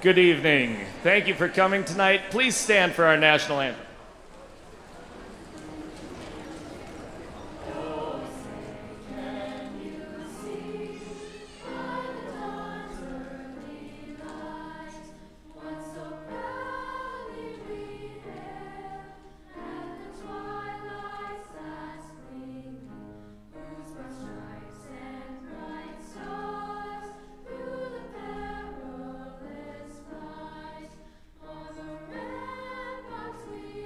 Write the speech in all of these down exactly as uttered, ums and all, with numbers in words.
Good evening. Thank you for coming tonight. Please stand for our national anthem. We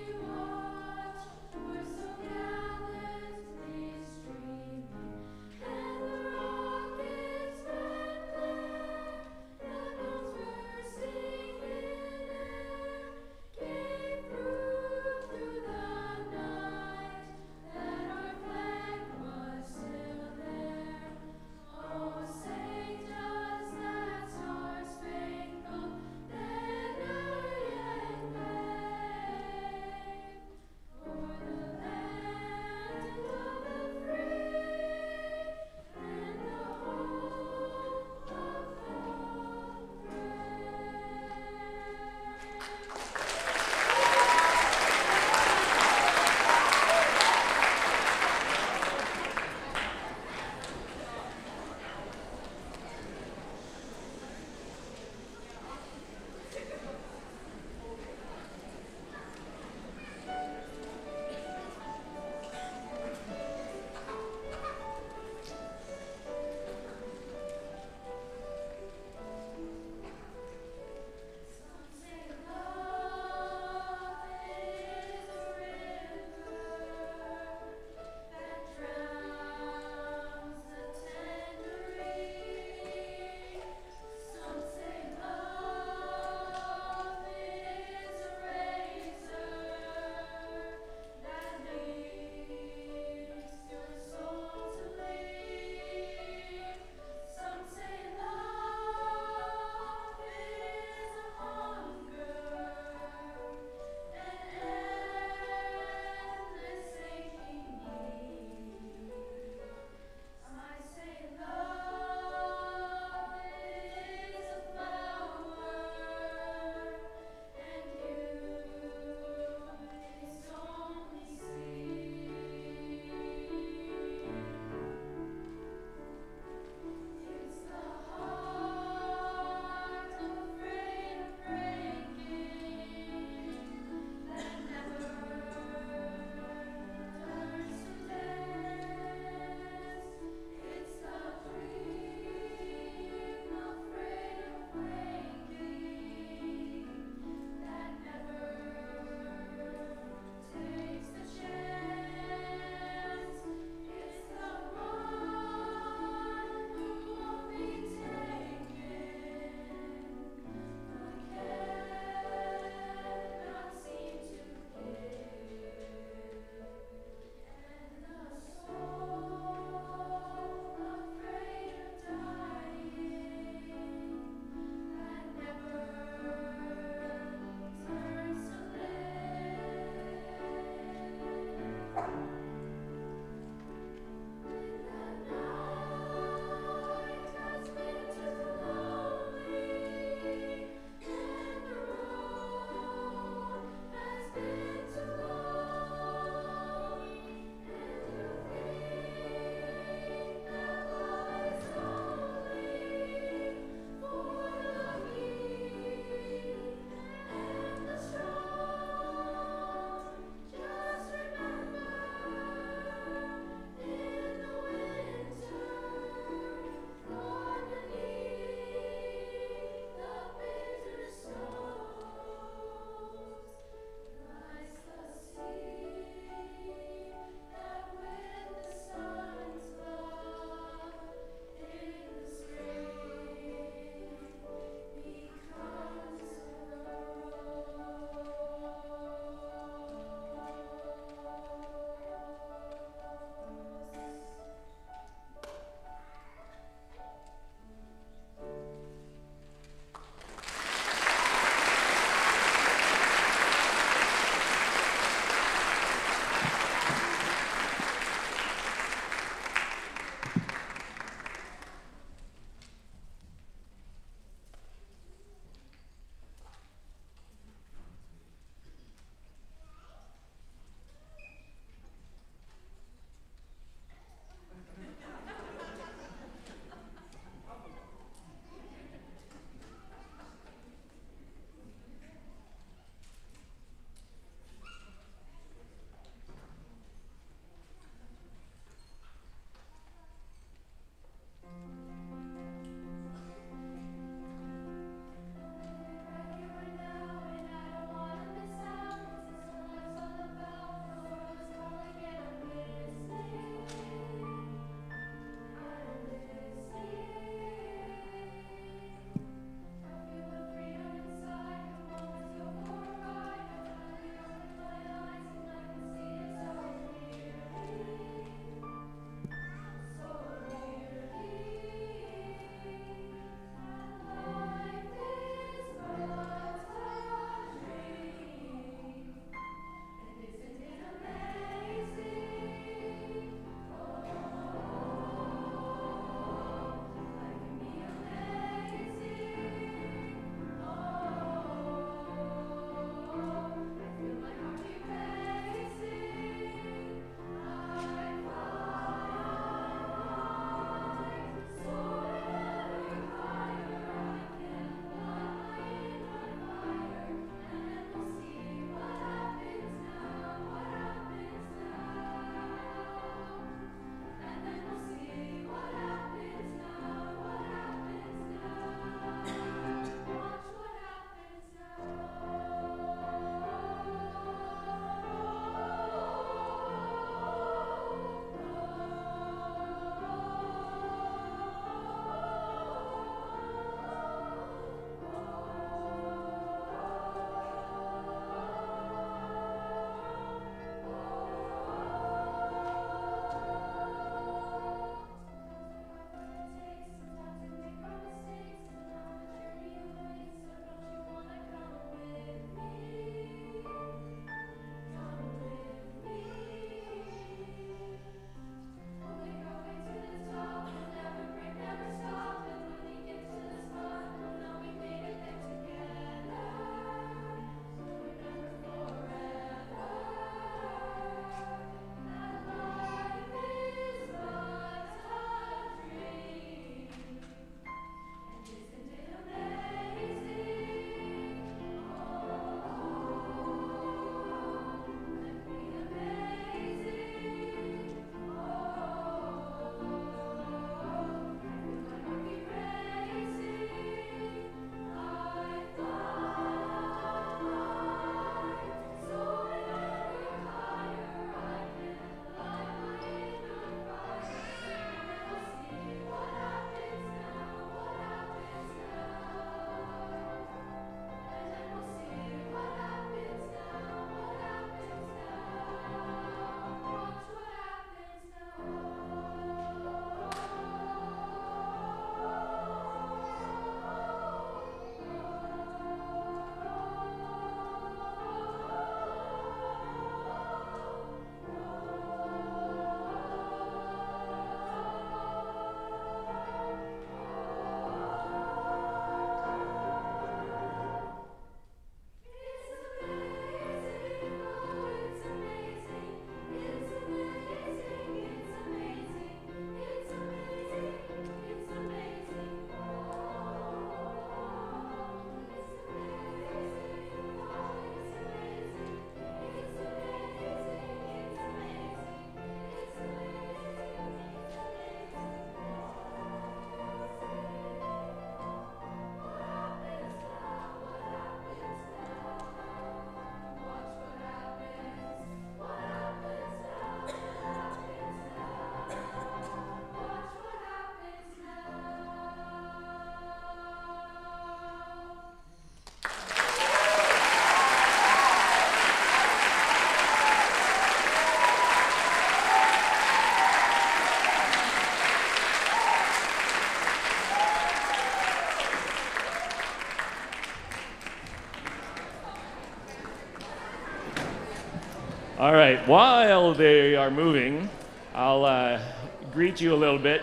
All right, while they are moving, I'll uh, greet you a little bit.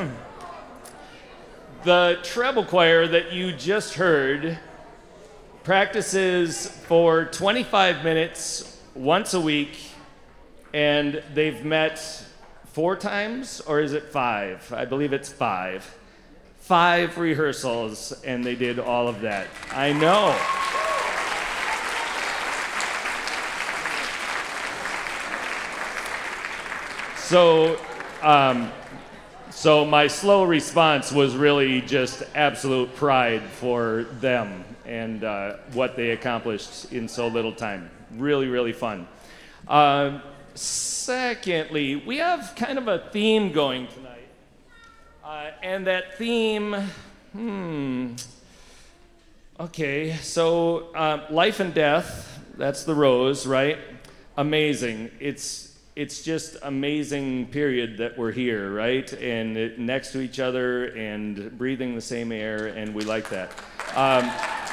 The treble choir that you just heard practices for twenty-five minutes once a week, and they've met four times, or is it five? I believe it's five. Five rehearsals, and they did all of that. I know. So, um, so my slow response was really just absolute pride for them and uh, what they accomplished in so little time. Really, really fun. Uh, secondly, we have kind of a theme going tonight. Uh, and that theme, hmm, okay, so uh, life and death, that's the rose, right? Amazing. It's It's just amazing period that we're here, right? And it, next to each other and breathing the same air, and we like that. Um,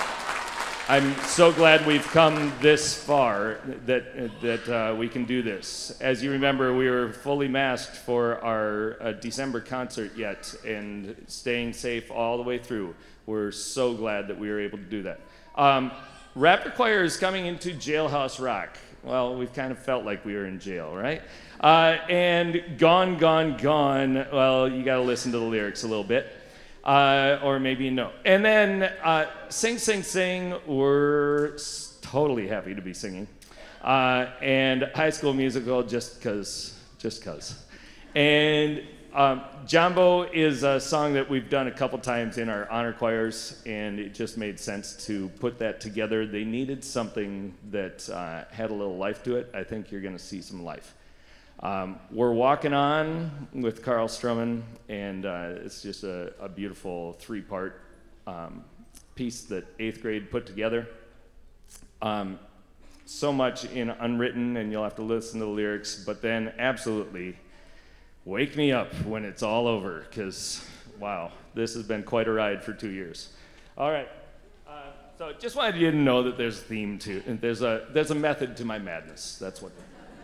I'm so glad we've come this far that, that uh, we can do this. As you remember, we were fully masked for our uh, December concert yet and staying safe all the way through. We're so glad that we were able to do that. Um, Raptor Choir is coming into Jailhouse Rock. Well, we've kind of felt like we were in jail, right? Uh, and Gone, Gone, Gone, well, you got to listen to the lyrics a little bit. Uh, or maybe no. And then uh, Sing, Sing, Sing, we're s- totally happy to be singing. Uh, and High School Musical, just because, just because. And um, Jumbo is a song that we've done a couple times in our honor choirs, and it just made sense to put that together. They needed something that uh, had a little life to it. I think you're going to see some life. Um, we're Walking On with Carl Strumman, and uh, it's just a, a beautiful three-part um, piece that eighth grade put together. Um, so much in unwritten, and you'll have to listen to the lyrics, but then absolutely wake me up when it's all over, because, wow, this has been quite a ride for two years. All right, uh, so just wanted you to know that there's a theme to, and there's a, there's a method to my madness. That's what.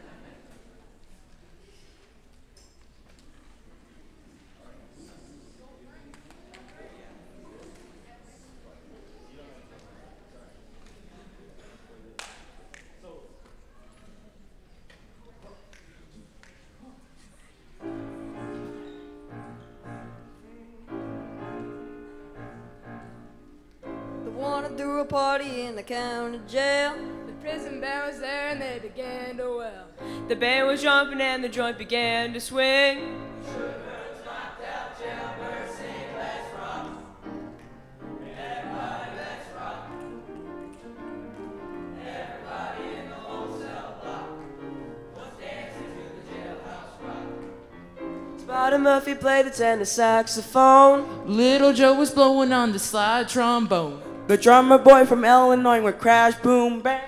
Threw a party in the county jail. The prison band was there and they began to wail. The band was jumping and the joint began to swing. Sugar's knocked out, jailbirds sing, let's rock. Everybody, let's rock. Everybody in the whole cell block was dancing to the jailhouse rock. Spotty Murphy played the tenor saxophone. Little Joe was blowing on the slide trombone. The drummer boy from Illinois went crash, boom, bang.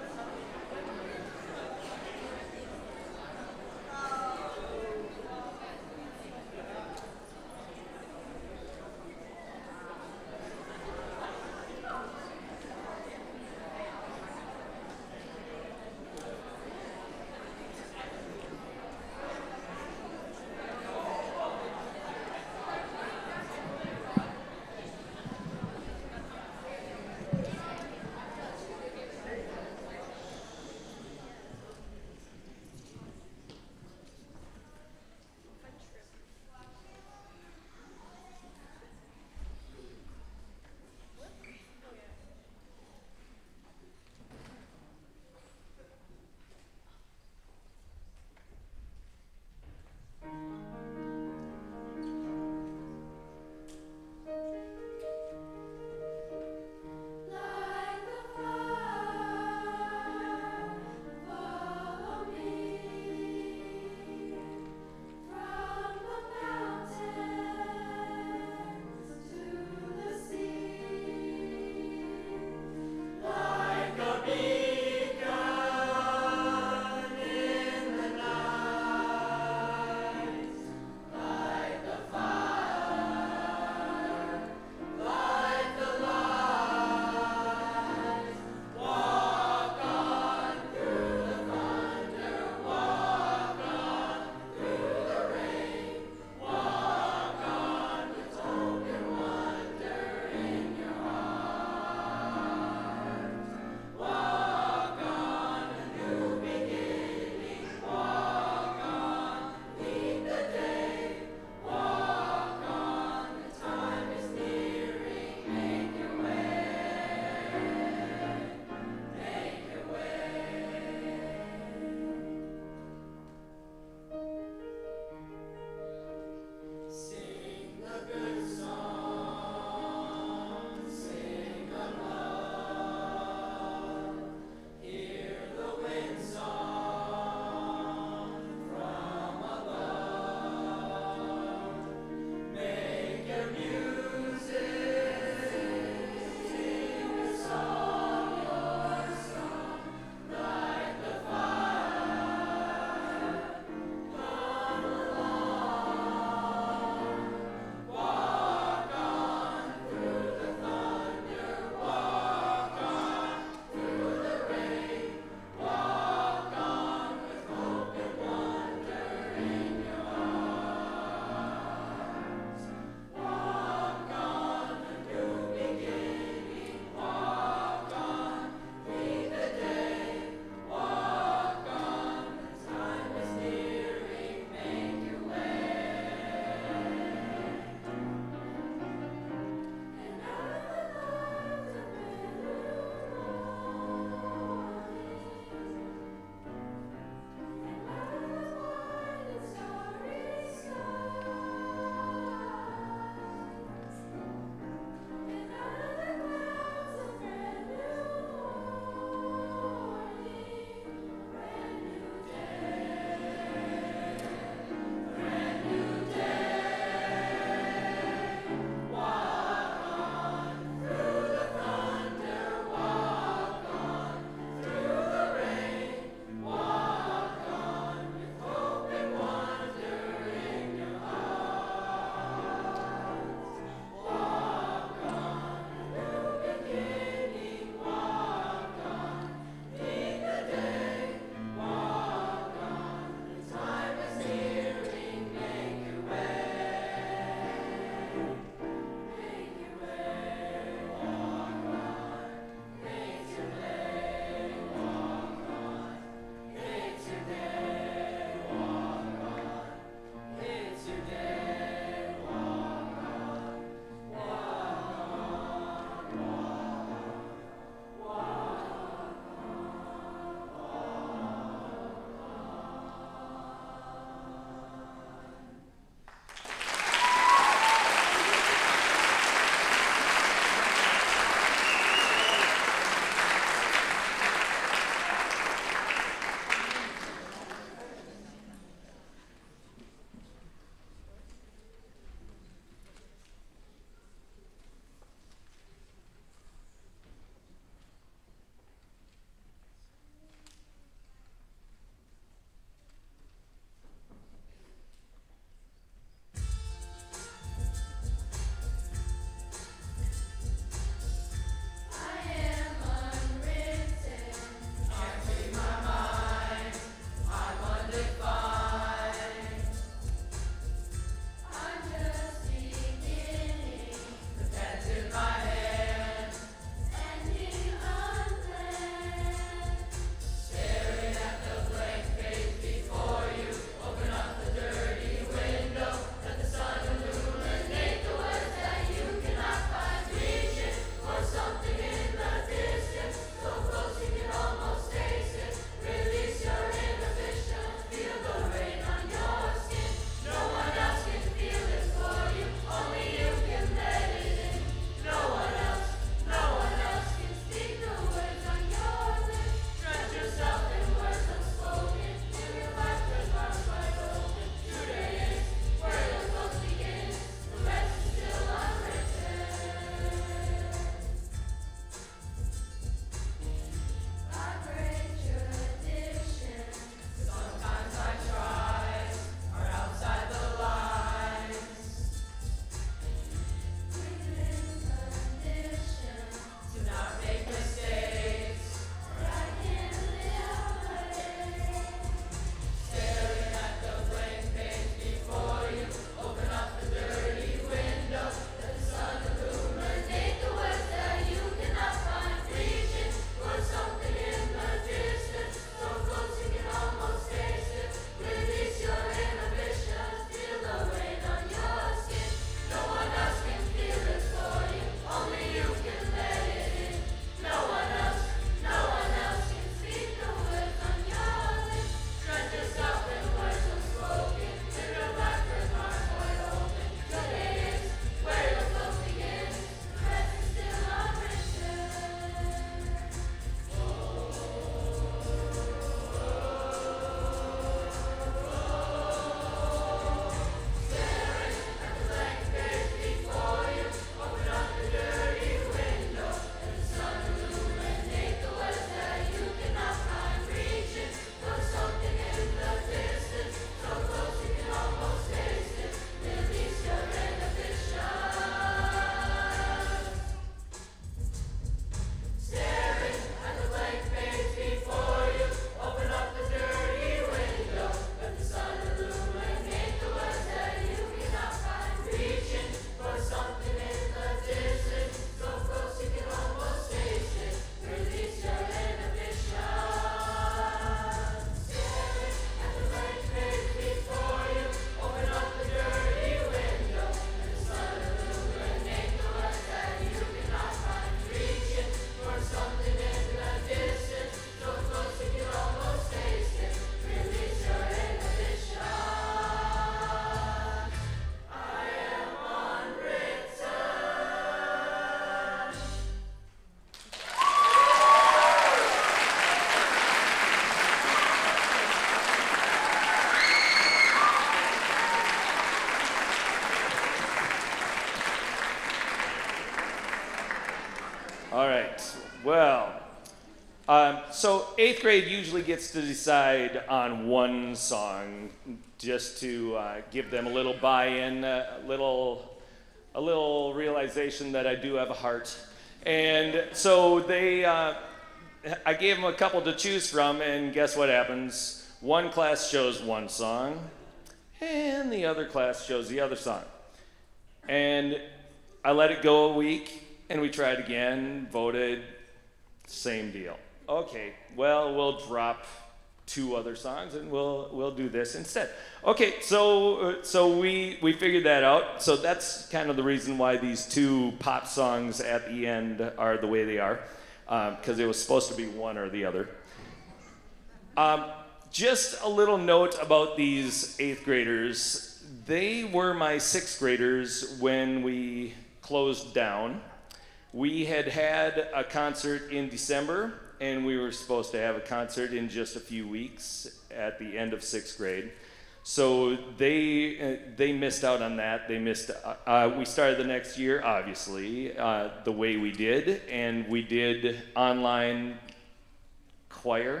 All right. Well, um, so eighth grade usually gets to decide on one song, just to uh, give them a little buy-in, a little, a little realization that I do have a heart. And so they, uh, I gave them a couple to choose from, and guess what happens? One class chose one song, and the other class chose the other song. And I let it go a week, and we tried again, voted, same deal. Okay, well, we'll drop two other songs, and we'll we'll do this instead. Okay, so uh, so we we figured that out. So that's kind of the reason why these two pop songs at the end are the way they are, because um, it was supposed to be one or the other. Um, just a little note about these eighth graders. They were my sixth graders when we closed down. We had had a concert in December, and we were supposed to have a concert in just a few weeks at the end of sixth grade. So they uh, they missed out on that. They missed. Uh, uh, we started the next year, obviously, uh, the way we did, and we did online choir,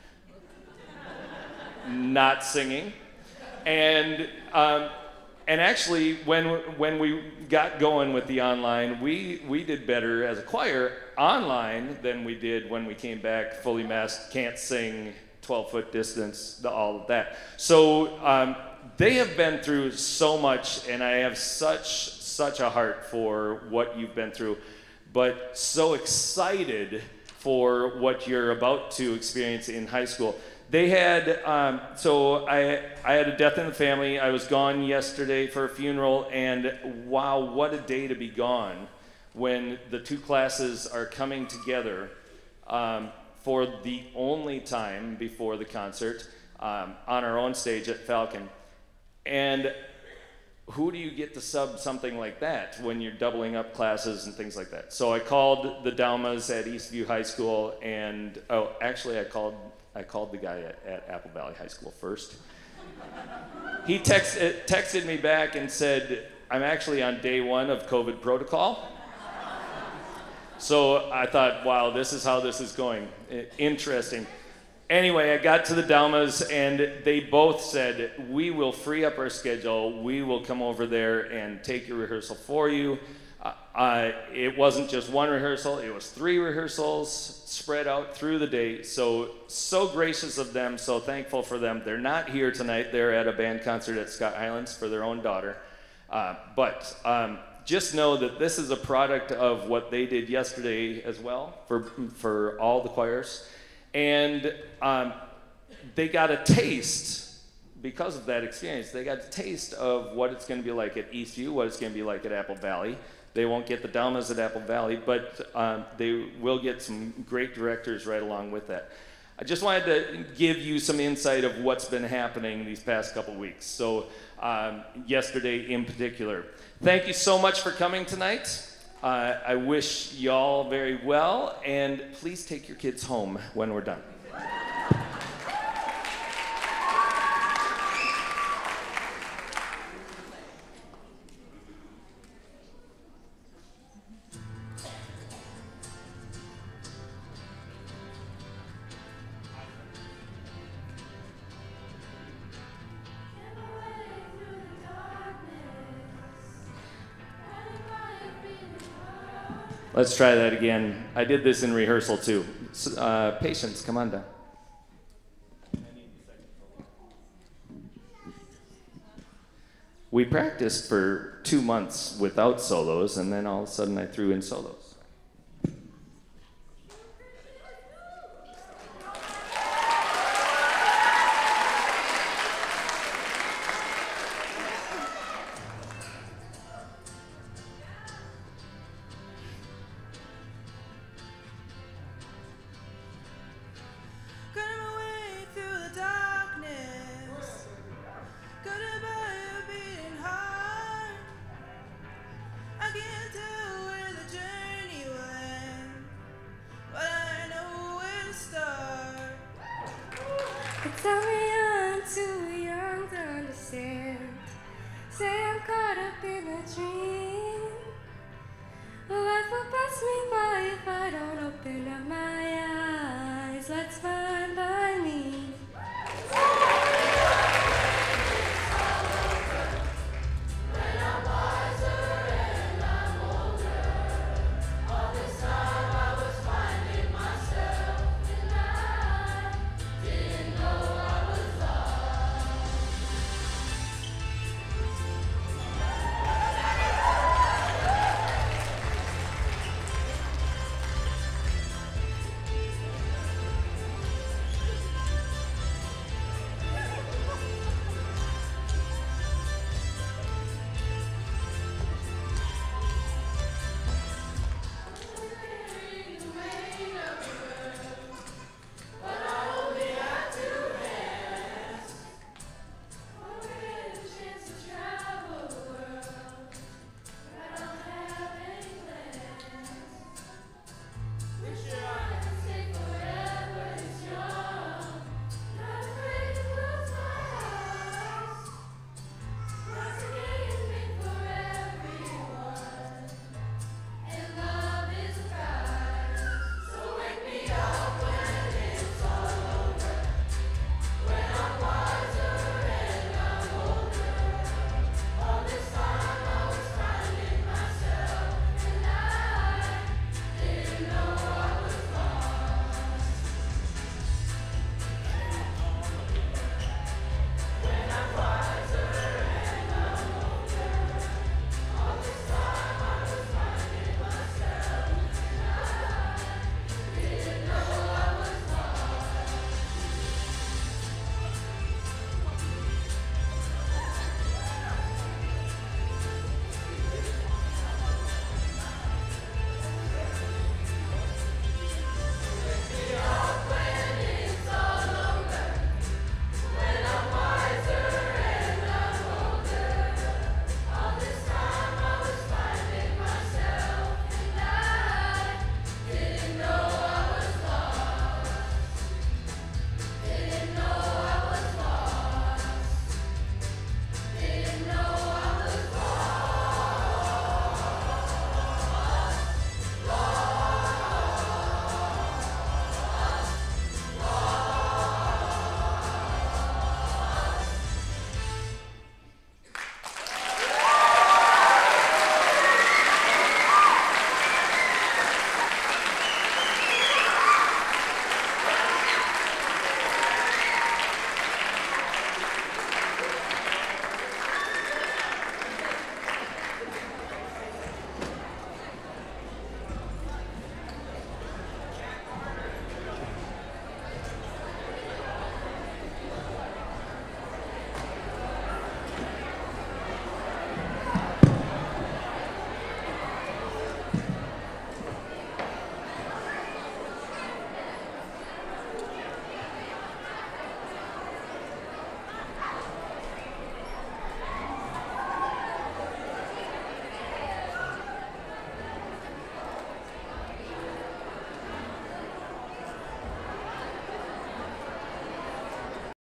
not singing, and. Um, And actually, when when we got going with the online, we, we did better as a choir online than we did when we came back fully masked, can't sing, twelve-foot distance, the, all of that. So um, they have been through so much, and I have such, such a heart for what you've been through, but so excited for what you're about to experience in high school. They had, um, so I, I had a death in the family. I was gone yesterday for a funeral, and wow, what a day to be gone when the two classes are coming together um, for the only time before the concert um, on our own stage at Falcon. And who do you get to sub something like that when you're doubling up classes and things like that? So I called the Daumas at Eastview High School, and, oh, actually I called I called the guy at, at Apple Valley High School first. He text, texted me back and said, I'm actually on day one of COVID protocol. So I thought, wow, this is how this is going. Interesting. Anyway, I got to the Daumas, and they both said, we will free up our schedule. We will come over there and take your rehearsal for you. Uh, it wasn't just one rehearsal, it was three rehearsals spread out through the day. So, so gracious of them, so thankful for them. They're not here tonight, they're at a band concert at Scott Highlands for their own daughter. Uh, but um, just know that this is a product of what they did yesterday as well for, for all the choirs. And um, they got a taste, because of that experience, they got a taste of what it's gonna be like at Eastview, what it's gonna be like at Apple Valley. They won't get the Daumas at Apple Valley, but um, they will get some great directors right along with that. I just wanted to give you some insight of what's been happening these past couple weeks. So um, yesterday in particular. Thank you so much for coming tonight. Uh, I wish y'all very well, and please take your kids home when we're done. Let's try that again. I did this in rehearsal too. Uh, patience, come on down. We practiced for two months without solos, and then all of a sudden I threw in solos.